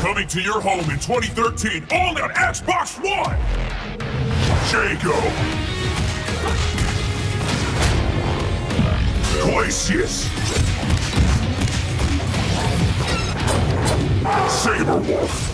Coming to your home in 2013, only on Xbox One! Jago! Glacius! Saberwolf!